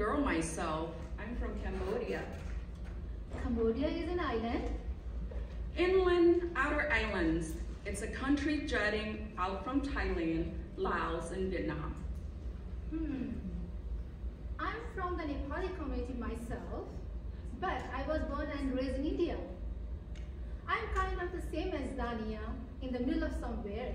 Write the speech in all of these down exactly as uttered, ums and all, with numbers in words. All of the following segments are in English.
girl myself. I'm from Cambodia. Cambodia is an island? Inland outer islands. It's a country jutting out from Thailand, Laos, and Vietnam. Hmm. I'm from the Nepali community myself, but I was born and raised in India. I'm kind of the same as Danya, in the middle of somewhere.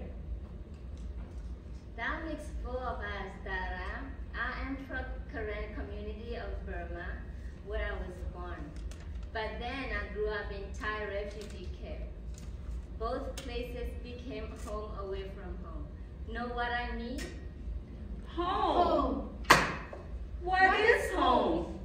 That makes four of us, Tara. I am from Karen community of Burma, where I was born. But then I grew up in Thai refugee camp. Both places became home away from home. Know what I mean? Home. Home. What, what is home?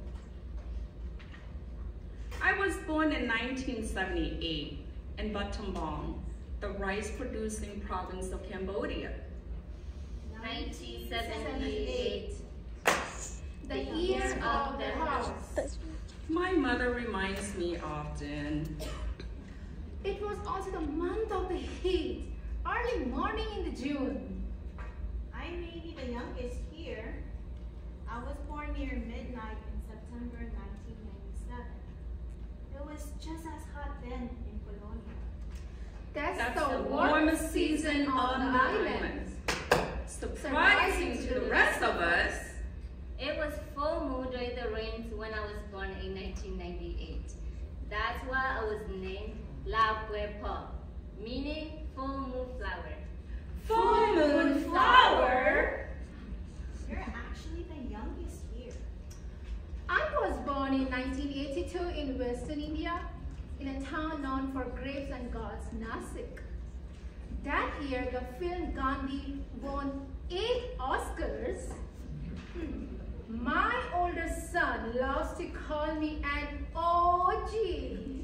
I was born in nineteen seventy-eight in Battambang, the rice-producing province of Cambodia. nineteen seventy-eight. The year of the horse. My mother reminds me often. It was also the month of the heat, early morning in the June. I may be the youngest here. I was born near midnight in September nineteen ninety-seven. It was just as hot then in Colonia. That's, That's the, the warmest warmest season season on the island. Surprising to the rest of us. It was full moon during the rains when I was born in nineteen ninety-eight. That's why I was named La Puepo, meaning full moon flower. Full moon flower? You're actually the youngest here. I was born in nineteen eighty-two in Western India, in a town known for grapes and gods, Nasik. That year, the film Gandhi won eight Oscars. Hmm. My older son loves to call me an O G.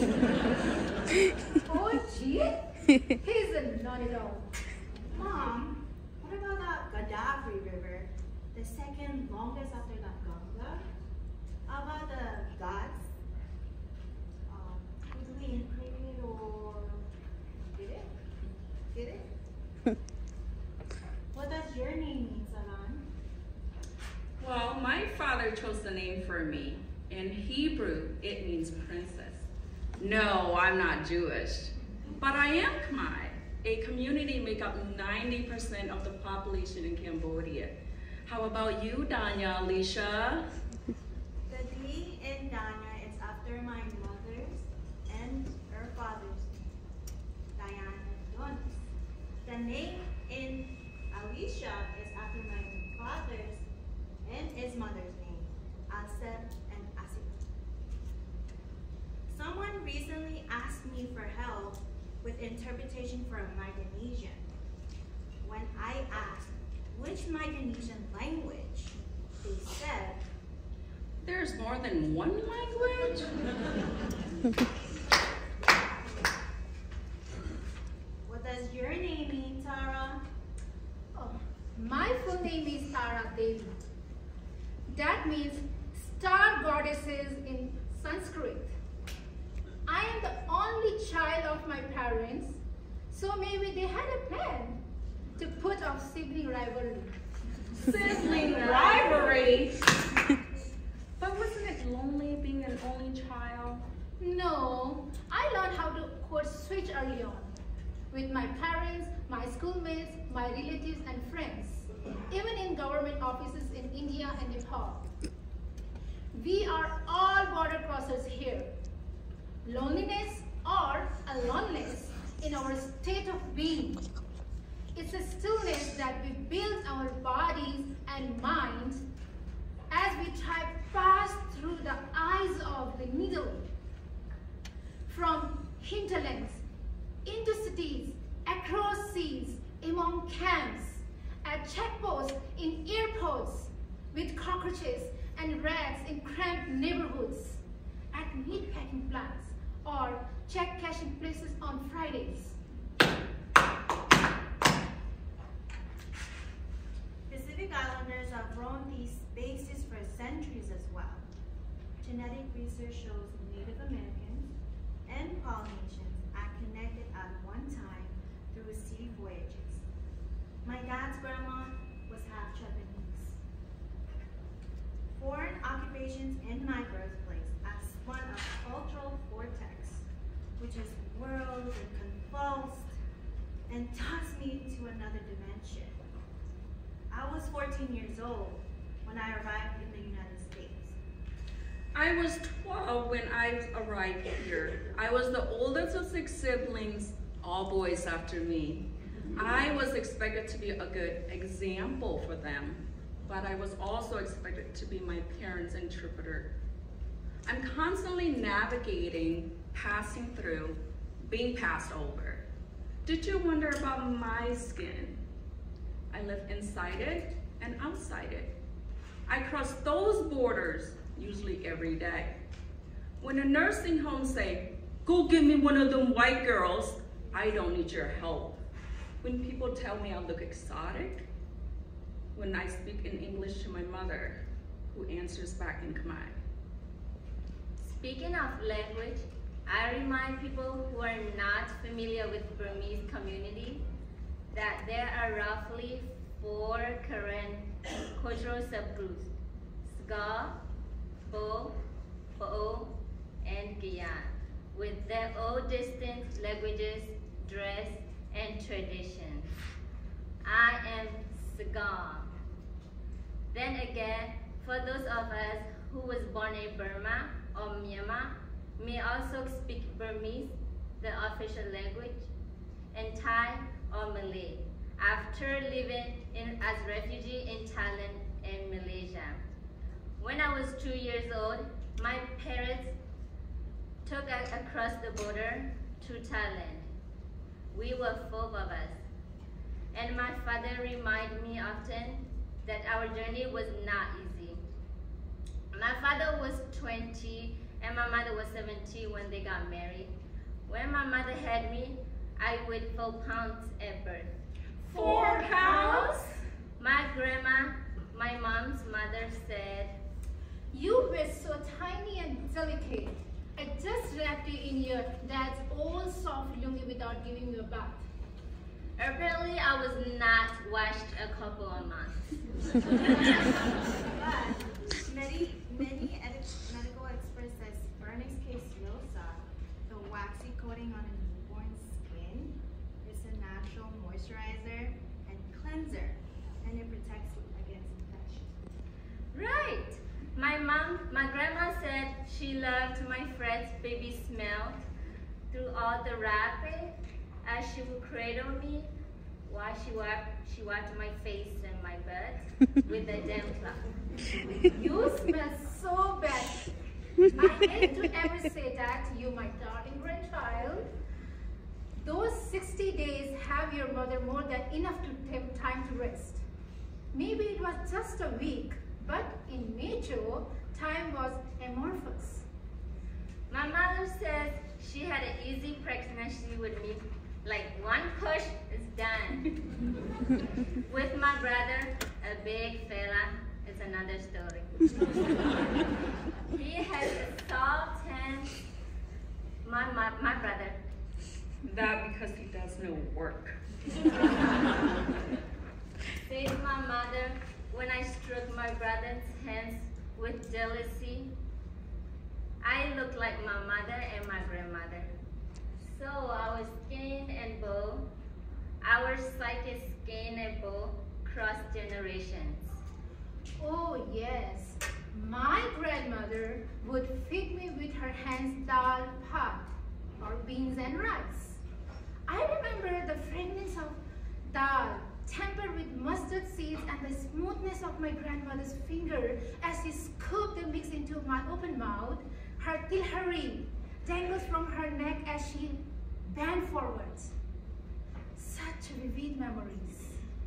O G? He's a not-at-all. Mom, what about the Gaddafi River, the second longest after the Ganga? How about the gods? Um, did we incriminate or did it? Did it? What does your name mean, Sarann? Well, my father chose the name for me. In Hebrew, it means princess. No, I'm not Jewish, but I am Khmer, a community make up ninety percent of the population in Cambodia. How about you, Danya, Alicia? The D in Danya is after my mother's and her father's name, Diana Jonas. The name in Alicia is after my father's and his mother's name, Asep and Asip. Someone recently asked me for help with interpretation for a Micronesian. When I asked which Micronesian language, they said, There's more than one language? what does your name mean, Tara? Oh, my full name is Tara Devi. That means star goddesses in Sanskrit. I am the only child of my parents, so maybe they had a plan to put off sibling rivalry. Sibling rivalry? But wasn't it lonely being an only child? No, I learned how to code switch early on with my parents, my schoolmates, my relatives and friends, even in government offices in India and Nepal. We are all border crossers here. Loneliness or aloneness in our state of being. It's a stillness that we build our bodies and minds as we try pass through the eyes of the needle. From hinterlands, into cities, across seas, among camps, at checkposts, in airports, with cockroaches and rats in cramped neighborhoods, at meatpacking plants, or check cashing places on Fridays. Pacific Islanders have roamed these spaces for centuries as well. Genetic research shows Native Americans and Polynesians are connected at one time through sea voyages. My dad's grandma was half Japanese. foreign occupations in my birthplace as one of cultural vortex, which is whirled and convulsed and tossed me to another dimension. I was fourteen years old when I arrived in the United States. I was twelve when I arrived here. I was the oldest of six siblings, all boys after me. I was expected to be a good example for them, but I was also expected to be my parents' interpreter. I'm constantly navigating, passing through, being passed over. Did you wonder about my skin? I live inside it and outside it. I cross those borders usually every day. When a nursing home say, go get me one of them white girls, I don't need your help. When people tell me I look exotic, when I speak in English to my mother, who answers back in Khmer. Speaking of language, I remind people who are not familiar with Burmese community that there are roughly four current cultural subgroups: 𝐷𝐘𝐄𝐏, 𝐕, 𝐕, and 𝐺𝑎, with their own distinct languages, dress, and traditions. I am 𝐷𝐘𝐄𝐏. Then again, for those of us who was born in Burma or Myanmar, may also speak Burmese, the official language, and Thai or Malay, after living in, as refugee in Thailand and Malaysia. When I was two years old, my parents took us across the border to Thailand. We were four of us, and my father reminded me often that our journey was not easy. My father was twenty and my mother was seventy when they got married. When my mother had me, I weighed four pounds at birth. Four pounds? My grandma, my mom's mother, said, You were so tiny and delicate. I just wrapped you in your dad's old soft lungi without giving you a bath. Apparently, I was not washed a couple of months. But many, many medical experts says vernix caseosa, the waxy coating on a newborn's skin, is a natural moisturizer and cleanser, and it protects against infection. Right. My mom, my grandma said she loved my friend's baby smell through all the wrapping, as she would cradle me while she wiped, she wiped my face and my butt with a damp cloth. You smell so bad. I hate to ever say that to you, my darling grandchild. Those sixty days have your mother more than enough to take time to rest. Maybe it was just a week, but in nature, time was amorphous. My mother says she had an easy pregnancy with me. Like one push is done. With my brother, a big fella, it's another story. He has a soft hand. My, my, my brother. That because he does no work. Says my mother, when I stroked my brother's hands with jealousy, I look like my mother and my grandmother. So our skin and bow, our psychic skin and bow cross generations. Oh yes, my grandmother would feed me with her hands dal bhat, or beans and rice. I remember the fragrance of dal tempered with mustard seeds and the smoothness of my grandmother's finger as she scooped the mix into my open mouth. Her 𝐒𝐓𝐿𝐻𝐹 dangles from her neck as she bent forwards. Such vivid memories.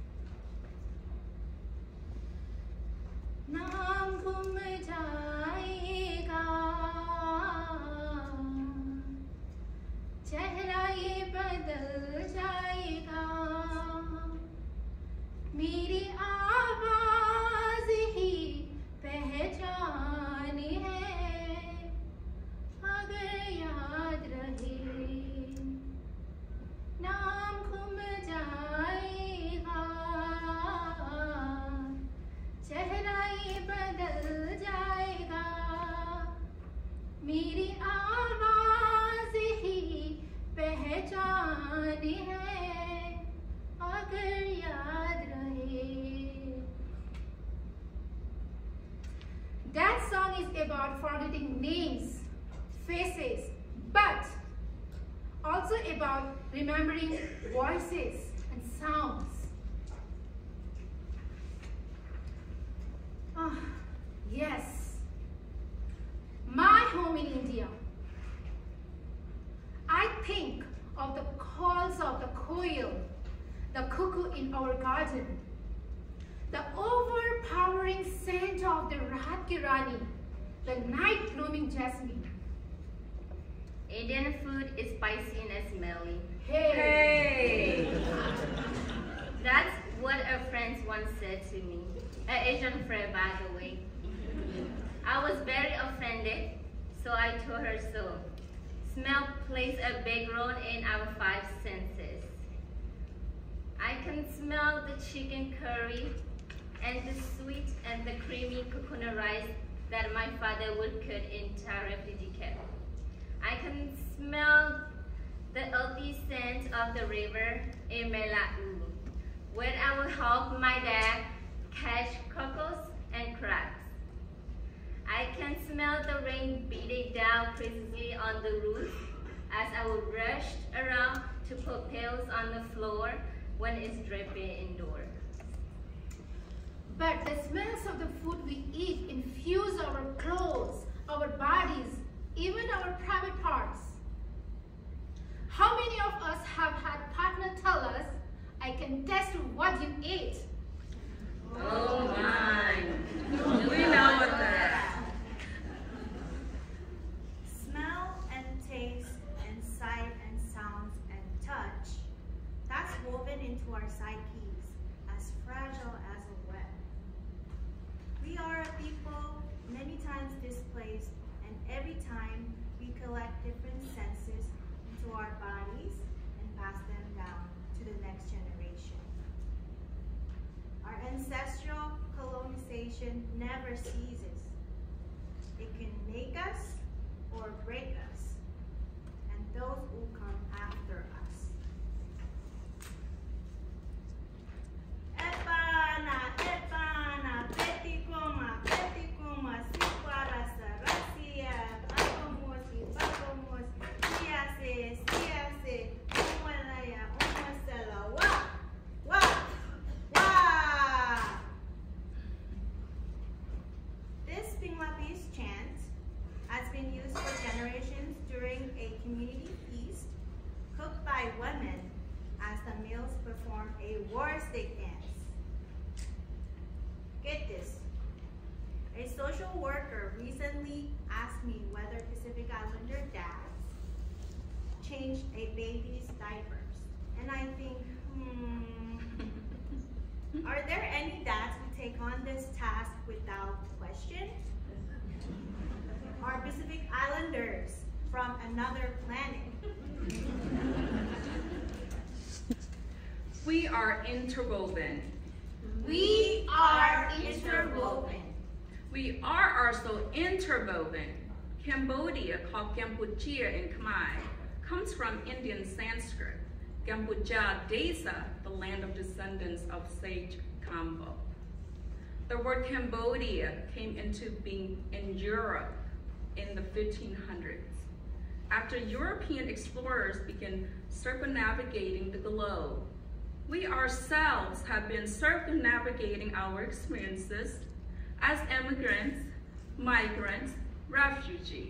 नाम गुम जाएगा, चेहरा ये बदल जाएगा, मेरी आवाज ही पहचान है, अगर याद रहे, नाम गुम जाएगा, चेहरा ये बदल जाएगा, मेरी आवाज़ ही पहचान है अगर याद रहे. That song is about forgetting names, faces, but also about remembering voices and sounds. Ah, yes. My home in India. I think of the calls of the koel, the cuckoo in our garden, the overpowering scent of the rahat ki rani, the night blooming jasmine. Indian food is spicy and smelly. Hey! Hey! That's what a friend once said to me. An Asian friend, by the way. I was very offended, so I told her so. Smell plays a big role in our five senses. I can smell the chicken curry and the sweet and the creamy coconut rice that my father would cook in Thai refugee camp. I can smell the earthy scent of the river in 𝐕𝐈𝐃𝐄𝐓𝐄𝐋𝐋𝐄𝐑, when I would help my dad catch cockles and crabs. I can smell the rain beating down precisely on the roof as I would rush around to put pails on the floor when it's dripping indoors. But the smells of the food we eat infuse our clothes, our bodies, even our private parts. How many of us have had partner tell us, I can test what you ate? Oh my! We know what that. Smell and taste and sight and sounds and touch, that's woven into our psyches, as fragile as a web. We are a people many times displaced, and every time we collect different senses into our bodies and pass them down to the next generation. Our ancestral colonization never ceases. It can make us or break us, and those who come after us. Epana, epana, petikoma, petikoma, sikwara sarasia, bakomosi, bakomosi, siase, siase, umwalaya, umwasela, wa, wa, wa. This Bangladesh chant has been used for generations during a community feast cooked by women as the males perform a war stick dance. Get this. A social worker recently asked me whether Pacific Islander dads changed a baby's diapers. And I think, hmm, are there any dads who take on this task without question? Are Pacific Islanders from another planet? We are interwoven. We are interwoven. We are also interwoven. Cambodia, called Kampuchea in Khmer, comes from Indian Sanskrit. Kampuchea Desa, the land of descendants of sage Kambo. The word Cambodia came into being in Europe in the fifteen hundreds. After European explorers began circumnavigating the globe, we ourselves have been circumnavigating our experiences as immigrants, migrants, refugees.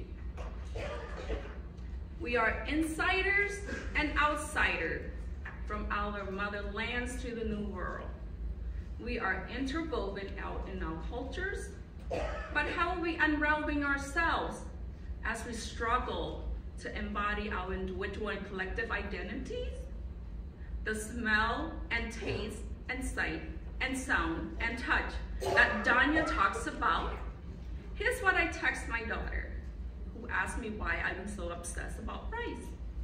We are insiders and outsiders from our motherlands to the New World. We are interwoven out in our cultures, but how are we unraveling ourselves as we struggle to embody our individual and collective identities? The smell and taste and sight and sound and touch that Danya talks about. Here's what I text my daughter, who asked me why I'm so obsessed about rice.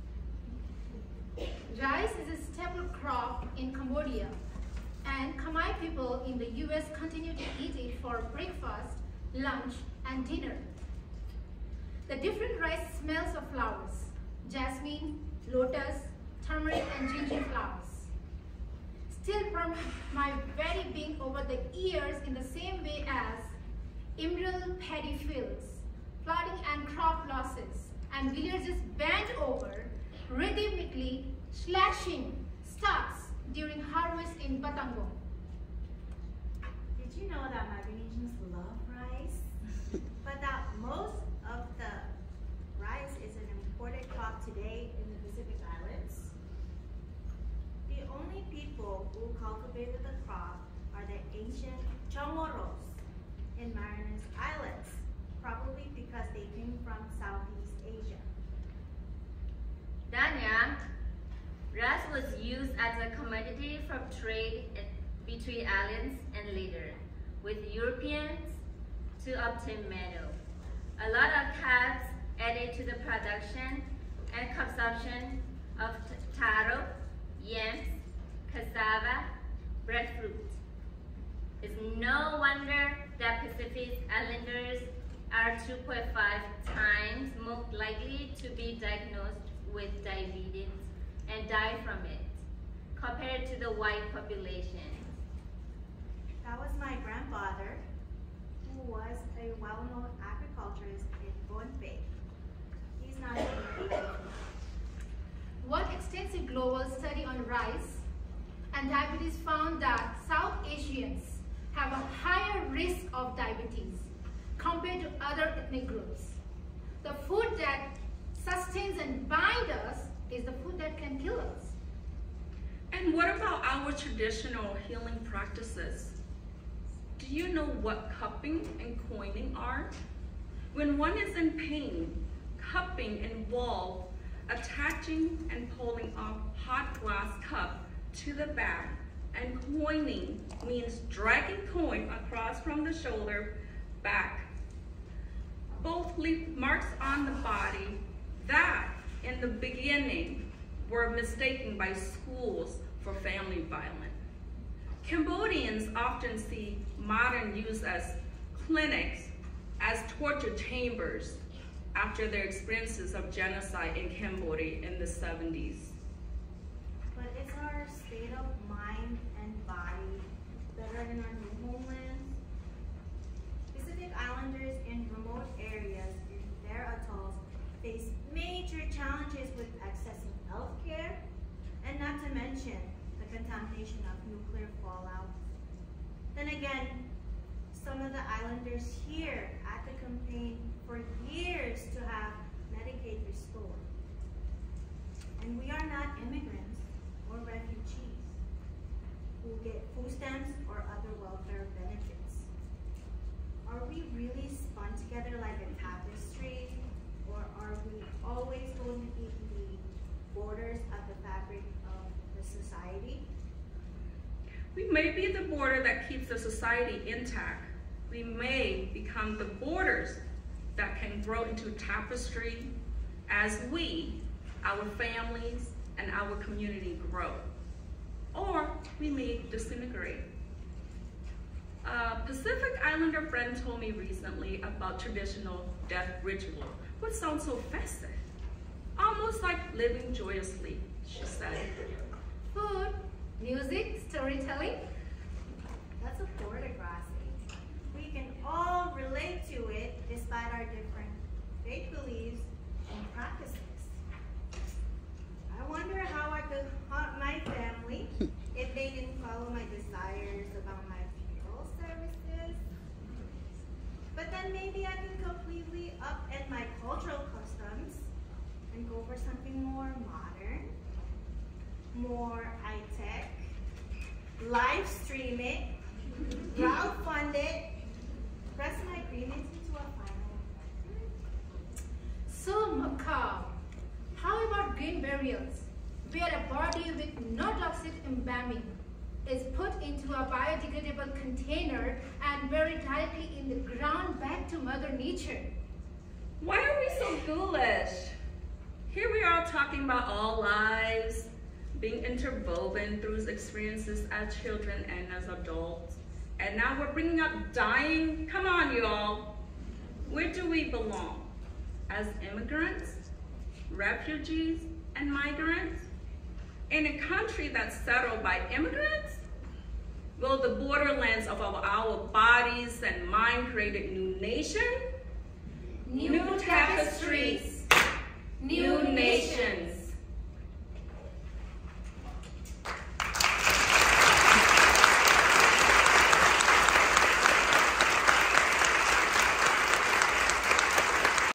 Rice is a staple crop in Cambodia, and Khmer people in the U S continue to eat it for breakfast, lunch, and dinner. The different rice smells of flowers: jasmine, lotus, turmeric, and ginger flowers. Still from my very being over the years, in the same way as emerald paddy fields, flooding and crop losses, and villagers bent over, rhythmically slashing stalks during harvest in Batango. Did you know that Micronesians love rice? But that most of the rice is an imported crop today in the Pacific Islands? The only people who cultivated the crop are the ancient Chamorros in Marianas Islands, probably because they came from Southeast Asia. Danya, rice was used as a commodity for trade between islands and later with Europeans to obtain metal. A lot of cabs added to the production and consumption of taro, yams, cassava, breadfruit. It's no wonder that Pacific Islanders are two point five times more likely to be diagnosed with diabetes and die from it, compared to the white population. That was my grandfather, who was a well-known agriculturist in Bombay. He's not here. One extensive global study on rice and diabetes found that South Asians have a higher risk of diabetes compared to other ethnic groups. The food that sustains and binds us is the food that can kill us. And what about our traditional healing practices? Do you know what cupping and coining are? When one is in pain, cupping involves attaching and pulling a hot glass cup to the back, and coining means dragging coin across from the shoulder back. Both leave marks on the body that, in the beginning, were mistaken by schools for family violence. Cambodians often see modern use as clinics as torture chambers after their experiences of genocide in Cambodia in the seventies. But is our state of mind and body better than our new homelands? Pacific Islanders in remote areas in their atolls face major challenges with accessing health care, and not to mention the contamination of nuclear fallout. Then again, some of the islanders here at the campaign for years to have Medicaid restored. And we are not immigrants or refugees who get food stamps or other welfare benefits. Are we really spun together like a tapestry, or are we always going to be the borders of the fabric of the society? We may be the border that keeps the society intact. We may become the borders that can grow into tapestry as we, our families, and our community grow. Or we may disintegrate. A Pacific Islander friend told me recently about traditional death ritual, which sounds so festive. Almost like living joyously, she said. Food, music, storytelling. That's a border crossing. We can all relate to it despite our different faith beliefs and practices. I wonder how I could haunt my family if they didn't follow my desires about my funeral services. But then maybe I could completely upend my cultural customs and go for something more modern, more high-tech, live stream it, crowdfund it, press my agreements into a final. So macabre. How about green burials, where a body with no toxic embalming is put into a biodegradable container and buried directly in the ground back to Mother Nature? Why are we so ghoulish? Here we are talking about all lives being interwoven through experiences as children and as adults. And now we're bringing up dying. Come on, y'all. Where do we belong? as immigrants, refugees, and migrants? In a country that's settled by immigrants? Will the borderlands of our, our bodies and mind create a new nation? New, New